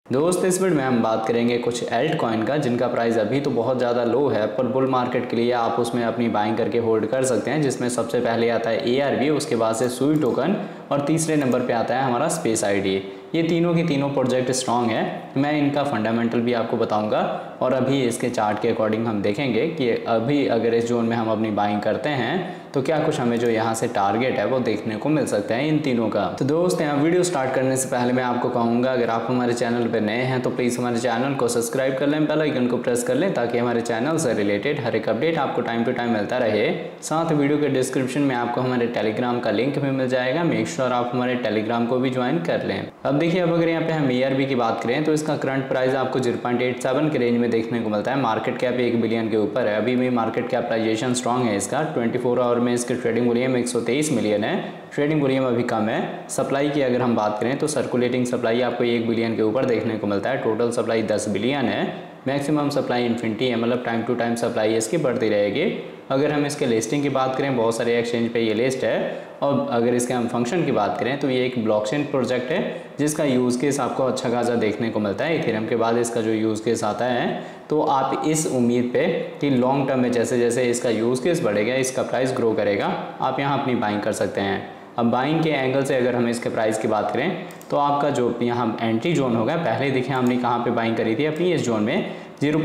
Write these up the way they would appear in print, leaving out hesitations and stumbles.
दोस्त इस वीडियो में हम बात करेंगे कुछ एल्ट कॉइन का जिनका प्राइस अभी तो बहुत ज़्यादा लो है, पर बुल मार्केट के लिए आप उसमें अपनी बाइंग करके होल्ड कर सकते हैं। जिसमें सबसे पहले आता है ARB, उसके बाद से सुई टोकन और तीसरे नंबर पे आता है हमारा स्पेस ID। ये तीनों के तीनों प्रोजेक्ट स्ट्रॉन्ग है। मैं इनका फंडामेंटल भी आपको बताऊंगा और अभी इसके चार्ट के अकॉर्डिंग हम देखेंगे कि अभी अगर इस जोन में हम अपनी बाइंग करते हैं तो क्या कुछ हमें जो यहाँ से टारगेट है वो देखने को मिल सकता है इन तीनों का। तो दोस्त यहाँ वीडियो स्टार्ट करने से पहले मैं आपको कहूँगा, अगर आप हमारे चैनल पर नए हैं तो प्लीज़ हमारे चैनल को सब्सक्राइब कर लें, बेल आइकन को प्रेस कर लें ताकि हमारे चैनल से रिलेटेड हर एक अपडेट आपको टाइम टू टाइम मिलता रहे। साथ वीडियो के डिस्क्रिप्शन में आपको हमारे टेलीग्राम का लिंक भी मिल जाएगा, मेक श्योर आप हमारे टेलीग्राम को भी ज्वाइन कर लें। अब देखिए, अब अगर यहाँ पे हम ARB की बात करें तो इसका करंट प्राइस आपको 0.87 के रेंज में देखने को मिलता है। मार्केट कैप 1 बिलियन के ऊपर है। अभी भी मार्केट कैपिटलाइजेशन स्ट्रॉन्ग है इसका। 24 आवर में इसकी ट्रेडिंग वॉल्यूम 123 मिलियन है। ट्रेडिंग वॉल्यूम अभी कम है। सप्लाई की अगर हम बात करें तो सर्कुलेटिंग सप्लाई आपको 1 बिलियन के ऊपर देखने को मिलता है। टोटल सप्लाई 10 बिलियन है। मैक्सिमम सप्लाई इन्फिनिटी है, मतलब टाइम टू टाइम सप्लाई इसकी बढ़ती रहेगी। अगर हम इसके लिस्टिंग की बात करें, बहुत सारे एक्सचेंज पे ये लिस्ट है। और अगर इसके हम फंक्शन की बात करें तो ये एक ब्लॉकचेन प्रोजेक्ट है जिसका यूज़ केस आपको अच्छा खासा देखने को मिलता है। इथेरियम के बाद इसका जो यूज़ केस आता है, तो आप इस उम्मीद पे कि लॉन्ग टर्म में जैसे जैसे इसका यूज़ केस बढ़ेगा, इसका प्राइस ग्रो करेगा, आप यहाँ अपनी बाइंग कर सकते हैं। अब बाइंग के एंगल से अगर हम इसके प्राइस की बात करें तो आपका जो यहाँ एंट्री जोन होगा, पहले देखिए हमने कहाँ पे बाइंग करी थी अपनी इस जोन में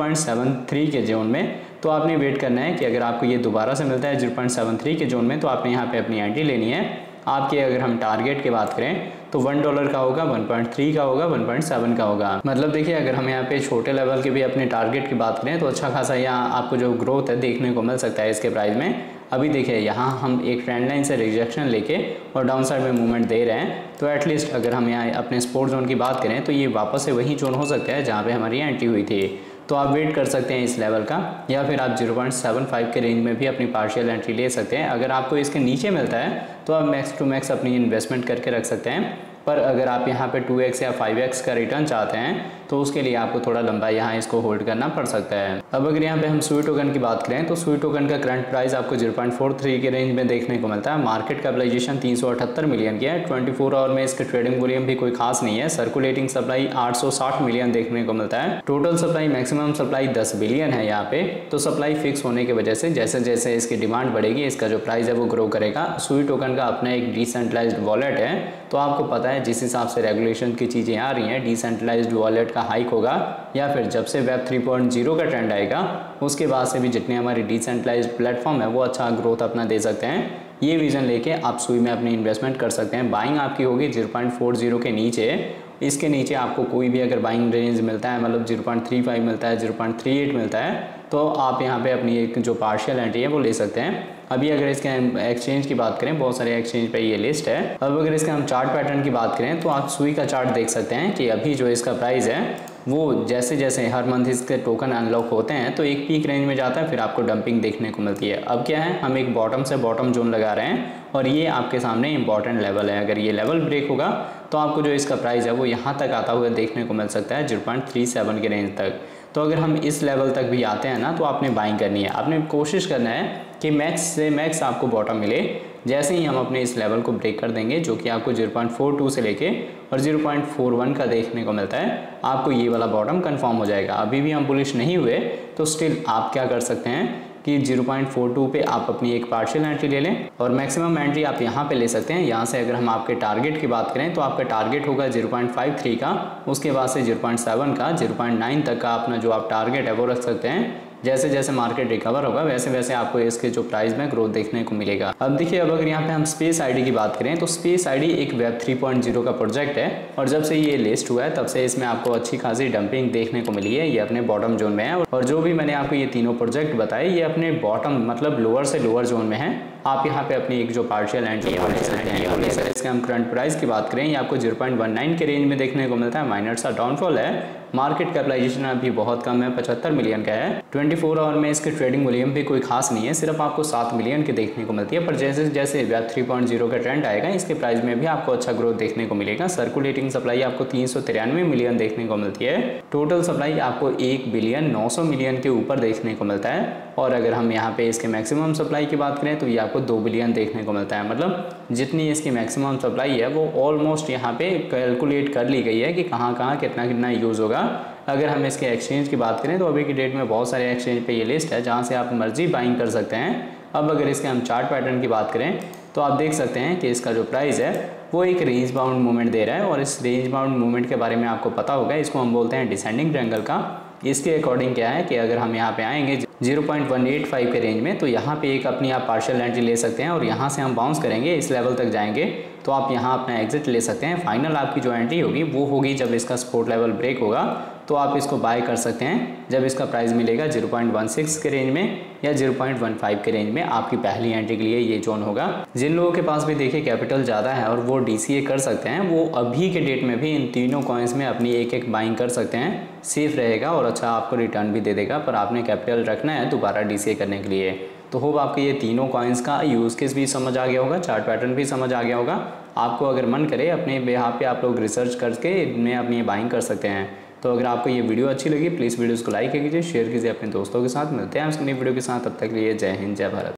0.73 के जोन में। तो आपने वेट करना है कि अगर आपको ये दोबारा से मिलता है 0.73 के जोन में तो आपने यहाँ पे अपनी एंट्री लेनी है। आपके अगर हम टारगेट की बात करें तो $1 का होगा, 1.3 का होगा, 1.7 का होगा। मतलब देखिए, अगर हम यहाँ पे छोटे लेवल के भी अपने टारगेट की बात करें तो अच्छा खासा यहाँ आपको जो ग्रोथ है देखने को मिल सकता है इसके प्राइस में। अभी देखिए, यहाँ हम एक ट्रेंड लाइन से रिजेक्शन लेके और डाउन साइड में मूवमेंट दे रहे हैं। तो एटलीस्ट अगर हम यहाँ अपने सपोर्ट जोन की बात करें तो ये वापस से वही जोन हो सकता है जहाँ पे हमारी एंट्री हुई थी। तो आप वेट कर सकते हैं इस लेवल का, या फिर आप 0.75 के रेंज में भी अपनी पार्शियल एंट्री ले सकते हैं। अगर आपको इसके नीचे मिलता है तो आप मैक्स टू मैक्स अपनी इन्वेस्टमेंट करके रख सकते हैं। पर अगर आप यहाँ पे 2x या 5x का रिटर्न चाहते हैं तो उसके लिए आपको थोड़ा लंबा यहाँ इसको होल्ड करना पड़ सकता है। अब अगर यहाँ पे हम सुई टोकन की बात करें तो सुई टोकन का करंट प्राइस आपको 0.43 के रेंज में देखने को मिलता है। मार्केट कैपिटलाइजेशन 378 मिलियन की है। 24 आवर में इसका ट्रेडिंग वॉल्यूम भी कोई खास नहीं है। सर्कुलेटिंग सप्लाई 860 मिलियन देखने को मिलता है। Total supply maximum supply 10 billion है यहाँ पे। तो सप्लाई फिक्स होने की वजह से जैसे जैसे इसकी डिमांड बढ़ेगी इसका जो प्राइस है वो ग्रो करेगा। सुई टोकन का अपना एक डिसेंट्रलाइज्ड वॉलेट है, तो आपको पता है जिस हिसाब से रेगुलेशन की चीज़ें आ रही हैं, डिसेंट्रलाइज्ड वॉलेट का हाइक होगा या फिर जब से वेब 3.0 का ट्रेंड आएगा उसके बाद से भी जितने हमारे डिसेंट्रलाइज्ड प्लेटफॉर्म है वो अच्छा ग्रोथ अपना दे सकते हैं। ये विजन लेके आप सुई में अपनी इन्वेस्टमेंट कर सकते हैं। बाइंग आपकी होगी 0.40 के नीचे। इसके नीचे आपको कोई भी अगर बाइंग रेंज मिलता है, मतलब 0.35 मिलता है, 0.38 मिलता है, तो आप यहाँ पे अपनी एक जो पार्शियल एंट्री है वो ले सकते हैं। अभी अगर इसके एक्सचेंज की बात करें, बहुत सारे एक्सचेंज पे ये लिस्ट है। अब अगर इसके हम चार्ट पैटर्न की बात करें तो आप सुई का चार्ट देख सकते हैं कि अभी जो इसका प्राइस है वो जैसे जैसे हर मंथ इसके टोकन अनलॉक होते हैं तो एक पीक रेंज में जाता है, फिर आपको डंपिंग देखने को मिलती है। अब क्या है, हम एक बॉटम से बॉटम जोन लगा रहे हैं और ये आपके सामने इंपॉर्टेंट लेवल है। अगर ये लेवल ब्रेक होगा तो आपको जो इसका प्राइस है वो यहाँ तक आता हुआ देखने को मिल सकता है 0.37 के रेंज तक। तो अगर हम इस लेवल तक भी आते हैं ना तो आपने बाइंग करनी है। आपने कोशिश करना है कि मैक्स से मैक्स आपको बॉटम मिले। जैसे ही हम अपने इस लेवल को ब्रेक कर देंगे जो कि आपको 0.42 से लेके और 0.41 का देखने को मिलता है, आपको ये वाला बॉटम कंफर्म हो जाएगा। अभी भी हम बुलिश नहीं हुए तो स्टिल आप क्या कर सकते हैं कि 0.42 पे आप अपनी एक पार्शियल एंट्री ले लें और मैक्सिमम एंट्री आप यहाँ पे ले सकते हैं। यहाँ से अगर हम आपके टारगेट की बात करें तो आपका टारगेट होगा 0.53 का, उसके बाद से 0.7 का, 0.9 तक का अपना जो आप टारगेट है वो रख सकते हैं। जैसे जैसे मार्केट रिकवर होगा वैसे वैसे आपको इसके जो प्राइस में ग्रोथ देखने को मिलेगा। अब देखिए, अब अगर यहाँ पे हम स्पेस ID की बात करें तो स्पेस ID एक वेब 3.0 का प्रोजेक्ट है और जब से ये लिस्ट हुआ है तब से इसमें आपको अच्छी खासी डंपिंग देखने को मिली है। ये अपने बॉटम जोन में है और जो भी मैंने आपको ये तीनों प्रोजेक्ट बताए ये अपने बॉटम मतलब लोअर से लोअर जोन में है। आप यहाँ पे अपनी एक जो पार्शियल एंट्री है वो ले सकते हैं। इसके हम करंट प्राइस की बात करें, ये आपको 0.19 के रेंज में देखने को मिलता है। माइनर सा डाउनफॉल है। मार्केट कैपिटलाइजेशन अभी बहुत कम है, 75 मिलियन का है। 24 आवर में इसकी ट्रेडिंग वॉल्यूम भी कोई खास नहीं है, सिर्फ आपको 7 मिलियन की देखने को मिलती है। पर जैसे जैसे वेब 3.0 का ट्रेंड आएगा इसके प्राइस में भी आपको अच्छा ग्रोथ देखने को मिलेगा। सर्कुलेटिंग सप्लाई आपको 393 मिलियन देखने को मिलती है। टोटल सप्लाई आपको 1 बिलियन 900 मिलियन के ऊपर देखने को मिलता है। और अगर हम यहाँ पे इसके मैक्सिमम सप्लाई की बात करें तो ये आपको 2 बिलियन देखने को मिलता है। मतलब जितनी इसकी मैक्सिमम सप्लाई है वो ऑलमोस्ट यहाँ पे कैलकुलेट कर ली गई है कि कहाँ कहाँ कितना कितना यूज़ होगा। अगर हम इसके एक्सचेंज की बात करें तो अभी की डेट में बहुत सारे एक्सचेंज पे ये लिस्ट है जहाँ से आप मर्जी बाइंग कर सकते हैं। अब अगर इसके हम चार्ट पैटर्न की बात करें तो आप देख सकते हैं कि इसका जो प्राइस है वो एक रेंज बाउंड मूवमेंट दे रहा है। और इस रेंज बाउंड मूवमेंट के बारे में आपको पता होगा, इसको हम बोलते हैं डिसेंडिंग ट्रायंगल का। इसके अकॉर्डिंग क्या है कि अगर हम यहाँ पे आएंगे 0.185 के रेंज में तो यहाँ पे एक अपनी आप पार्शियल एंट्री ले सकते हैं। और यहाँ से हम बाउंस करेंगे, इस लेवल तक जाएंगे तो आप यहाँ अपना एग्जिट ले सकते हैं। फाइनल आपकी जो एंट्री होगी वो होगी जब इसका सपोर्ट लेवल ब्रेक होगा, तो आप इसको बाय कर सकते हैं जब इसका प्राइस मिलेगा 0.16 के रेंज में या 0.15 के रेंज में। आपकी पहली एंट्री के लिए ये जोन होगा। जिन लोगों के पास भी देखिए कैपिटल ज़्यादा है और वो DCA कर सकते हैं, वो अभी के डेट में भी इन तीनों कॉइन्स में अपनी एक एक बाइंग कर सकते हैं। सेफ रहेगा और अच्छा आपको रिटर्न भी दे देगा, पर आपने कैपिटल रखना है दोबारा DCA करने के लिए। तो होप आपको ये तीनों कॉइन्स का यूज़ केस भी समझ आ गया होगा, चार्ट पैटर्न भी समझ आ गया होगा। आपको अगर मन करे अपने यहाँ पे आप लोग रिसर्च करके इनमें अपनी बाइंग कर सकते हैं। तो अगर आपको ये वीडियो अच्छी लगी प्लीज़ वीडियोस को लाइक कीजिए, शेयर कीजिए अपने दोस्तों के साथ। मिलते हैं उस नई वीडियो के साथ, तब तक के लिए जय हिंद जय भारत।